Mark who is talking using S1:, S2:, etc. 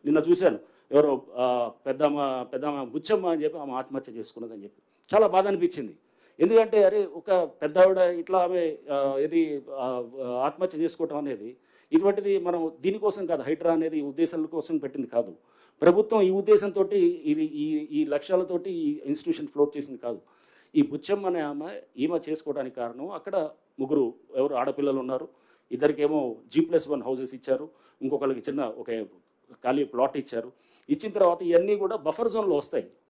S1: నిన్న చూశాను ఎవరో పెద్దమ్మ పెద్దమ్మ బుచ్చమ్మ అని చెప్పి ఆమె ఆత్మహత్య చేసుకున్నదని చెప్పి చాలా బాధ అనిపించింది. ఎందుకంటే అరే ఒక పెద్ద ఆవిడ ఇట్లా ఆమె ఇది ఆత్మహత్య చేసుకోవటం అనేది ఇటువంటిది మనం దీనికోసం కాదు, హైడ్రా అనేది ఈ ఉద్దేశాల కోసం పెట్టింది కాదు. ప్రభుత్వం ఈ ఉద్దేశంతో ఇది ఈ ఈ లక్ష్యాలతోటి ఈ ఇన్స్టిట్యూషన్ ఫ్లోట్ చేసింది కాదు. ఈ బుచ్చమ్మ అనే ఈమె చేసుకోవడానికి కారణం అక్కడ ముగ్గురు ఎవరు ఆడపిల్లలు ఉన్నారు. ఇద్దరికేమో G+1 హౌసెస్ ఇచ్చారు, ఇంకొకరికి చిన్న ఒక ఖాళీ ప్లాట్ ఇచ్చారు. ఇచ్చిన తర్వాత ఇవన్నీ కూడా బఫర్ జోన్లో వస్తాయి.